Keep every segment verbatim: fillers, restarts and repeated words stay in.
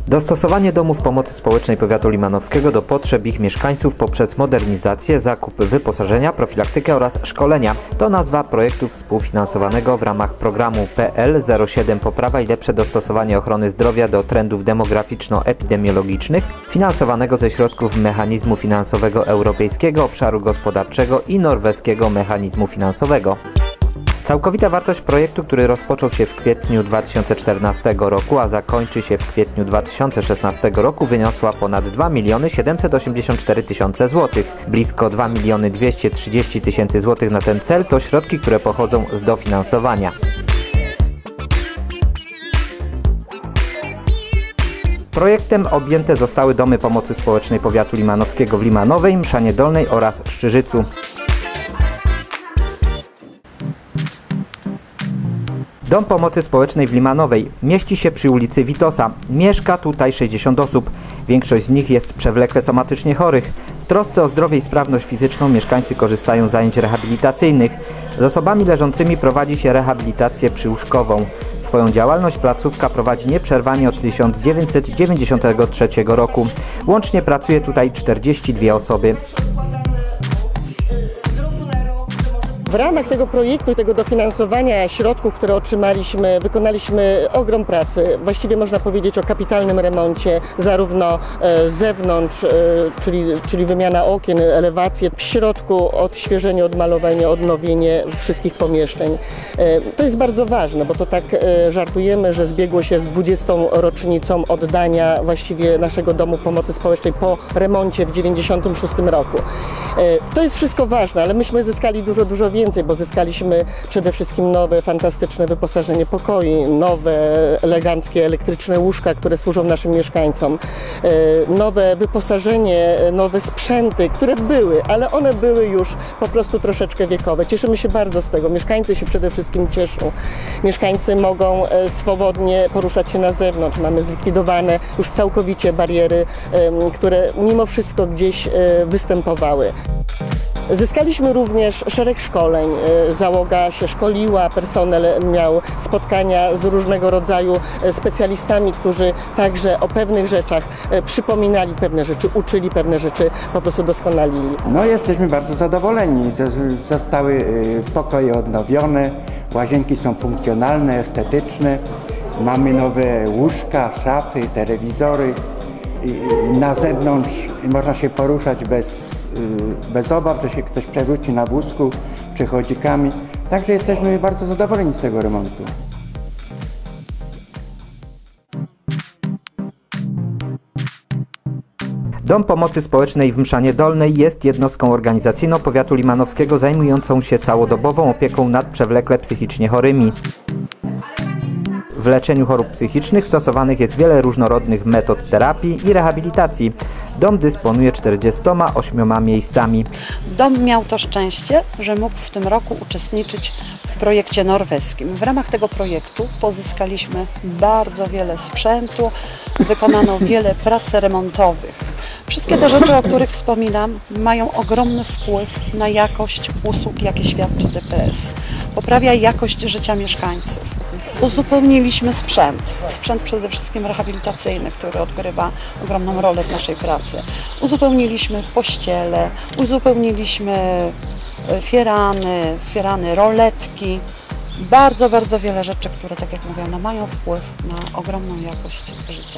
Dostosowanie domów pomocy społecznej powiatu limanowskiego do potrzeb ich mieszkańców poprzez modernizację, zakup wyposażenia, profilaktykę oraz szkolenia to nazwa projektu współfinansowanego w ramach programu P L zero siedem Poprawa i lepsze dostosowanie ochrony zdrowia do trendów demograficzno-epidemiologicznych, finansowanego ze środków Mechanizmu Finansowego Europejskiego Obszaru Gospodarczego i Norweskiego Mechanizmu Finansowego. Całkowita wartość projektu, który rozpoczął się w kwietniu dwa tysiące czternastego roku, a zakończy się w kwietniu dwa tysiące szesnastego roku, wyniosła ponad dwa miliony siedemset osiemdziesiąt cztery tysiące złotych. Blisko dwa miliony dwieście trzydzieści tysięcy złotych na ten cel to środki, które pochodzą z dofinansowania. Projektem objęte zostały domy pomocy społecznej powiatu limanowskiego w Limanowej, Mszanie Dolnej oraz Szczyżycu. Dom Pomocy Społecznej w Limanowej mieści się przy ulicy Witosa. Mieszka tutaj sześćdziesiąt osób. Większość z nich jest przewlekle somatycznie chorych. W trosce o zdrowie i sprawność fizyczną mieszkańcy korzystają z zajęć rehabilitacyjnych. Z osobami leżącymi prowadzi się rehabilitację przyłóżkową. Swoją działalność placówka prowadzi nieprzerwanie od tysiąc dziewięćset dziewięćdziesiątego trzeciego roku. Łącznie pracuje tutaj czterdzieści dwie osoby. W ramach tego projektu i tego dofinansowania środków, które otrzymaliśmy, wykonaliśmy ogrom pracy. Właściwie można powiedzieć o kapitalnym remoncie, zarówno z zewnątrz, czyli, czyli wymiana okien, elewacje, w środku odświeżenie, odmalowanie, odnowienie wszystkich pomieszczeń. To jest bardzo ważne, bo to tak żartujemy, że zbiegło się z dwudziestą rocznicą oddania właściwie naszego Domu Pomocy Społecznej po remoncie w dziewięćdziesiątym szóstym roku. To jest wszystko ważne, ale myśmy zyskali dużo, dużo więcej. Więcej, bo zyskaliśmy przede wszystkim nowe, fantastyczne wyposażenie pokoi, nowe, eleganckie, elektryczne łóżka, które służą naszym mieszkańcom, nowe wyposażenie, nowe sprzęty, które były, ale one były już po prostu troszeczkę wiekowe. Cieszymy się bardzo z tego. Mieszkańcy się przede wszystkim cieszą. Mieszkańcy mogą swobodnie poruszać się na zewnątrz. Mamy zlikwidowane już całkowicie bariery, które mimo wszystko gdzieś występowały. Zyskaliśmy również szereg szkoleń. Załoga się szkoliła, personel miał spotkania z różnego rodzaju specjalistami, którzy także o pewnych rzeczach przypominali pewne rzeczy, uczyli pewne rzeczy, po prostu doskonalili. No, jesteśmy bardzo zadowoleni. Zostały pokoje odnowione, łazienki są funkcjonalne, estetyczne. Mamy nowe łóżka, szafy, telewizory. Na zewnątrz można się poruszać bez bez obaw, że się ktoś przewróci na wózku czy chodzikami. Także jesteśmy bardzo zadowoleni z tego remontu. Dom Pomocy Społecznej w Mszanie Dolnej jest jednostką organizacyjną powiatu limanowskiego zajmującą się całodobową opieką nad przewlekle psychicznie chorymi. W leczeniu chorób psychicznych stosowanych jest wiele różnorodnych metod terapii i rehabilitacji. Dom dysponuje czterdziestoma ośmioma miejscami. Dom miał to szczęście, że mógł w tym roku uczestniczyć w projekcie norweskim. W ramach tego projektu pozyskaliśmy bardzo wiele sprzętu, wykonano wiele prac remontowych. Wszystkie te rzeczy, o których wspominam, mają ogromny wpływ na jakość usług, jakie świadczy D P S. Poprawia jakość życia mieszkańców. Uzupełniliśmy sprzęt, sprzęt przede wszystkim rehabilitacyjny, który odgrywa ogromną rolę w naszej pracy. Uzupełniliśmy pościele, uzupełniliśmy firany, firany, roletki. Bardzo, bardzo wiele rzeczy, które, tak jak mówię, no, mają wpływ na ogromną jakość życia.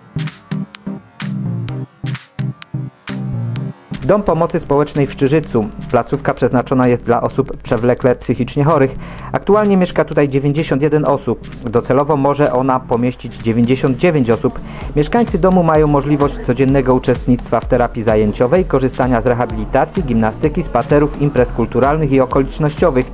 Dom Pomocy Społecznej w Szczyżycu. Placówka przeznaczona jest dla osób przewlekle psychicznie chorych. Aktualnie mieszka tutaj dziewięćdziesiąt jeden osób. Docelowo może ona pomieścić dziewięćdziesiąt dziewięć osób. Mieszkańcy domu mają możliwość codziennego uczestnictwa w terapii zajęciowej, korzystania z rehabilitacji, gimnastyki, spacerów, imprez kulturalnych i okolicznościowych.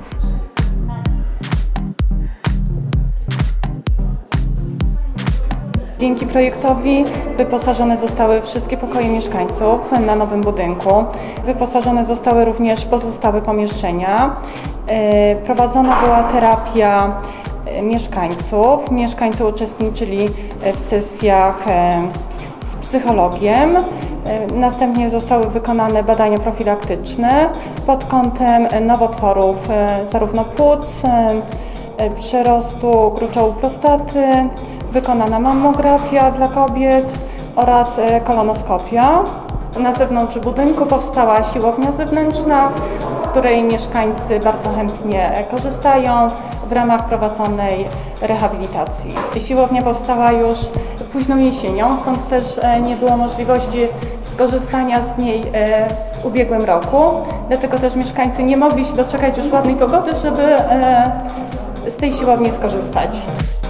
Dzięki projektowi wyposażone zostały wszystkie pokoje mieszkańców na nowym budynku. Wyposażone zostały również pozostałe pomieszczenia. Prowadzona była terapia mieszkańców. Mieszkańcy uczestniczyli w sesjach z psychologiem. Następnie zostały wykonane badania profilaktyczne pod kątem nowotworów zarówno płuc, przerostu gruczołu prostaty, wykonana mammografia dla kobiet oraz kolonoskopia. Na zewnątrz budynku powstała siłownia zewnętrzna, z której mieszkańcy bardzo chętnie korzystają w ramach prowadzonej rehabilitacji. Siłownia powstała już późną jesienią, stąd też nie było możliwości skorzystania z niej w ubiegłym roku. Dlatego też mieszkańcy nie mogli się doczekać już ładnej pogody, żeby z tej siłowni skorzystać.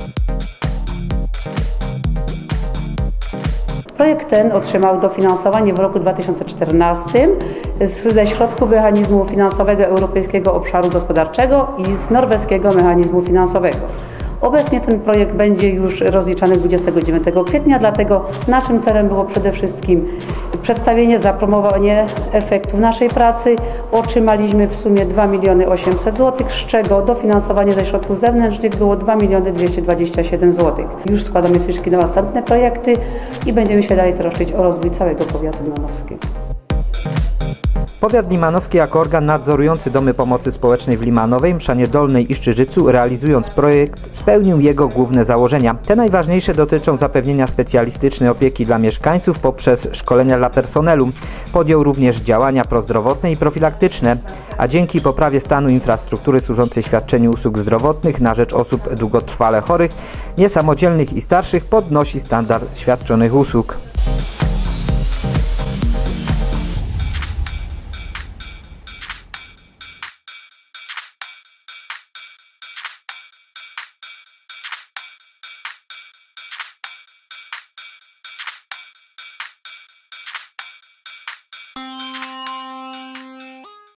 Projekt ten otrzymał dofinansowanie w roku dwa tysiące czternastym ze środków mechanizmu finansowego Europejskiego Obszaru Gospodarczego i z norweskiego mechanizmu finansowego. Obecnie ten projekt będzie już rozliczany dwudziestego dziewiątego kwietnia, dlatego naszym celem było przede wszystkim przedstawienie, zapromowanie efektów naszej pracy. Otrzymaliśmy w sumie dwa miliony osiemset złotych, z czego dofinansowanie ze środków zewnętrznych było dwa miliony dwieście dwadzieścia siedem złotych. Już składamy fiszki na następne projekty i będziemy się dalej troszczyć o rozwój całego powiatu limanowskiego. Powiat limanowski jako organ nadzorujący domy pomocy społecznej w Limanowej, Mszanie Dolnej i Szczyżycu, realizując projekt, spełnił jego główne założenia. Te najważniejsze dotyczą zapewnienia specjalistycznej opieki dla mieszkańców poprzez szkolenia dla personelu. Podjął również działania prozdrowotne i profilaktyczne, a dzięki poprawie stanu infrastruktury służącej świadczeniu usług zdrowotnych na rzecz osób długotrwale chorych, niesamodzielnych i starszych podnosi standard świadczonych usług.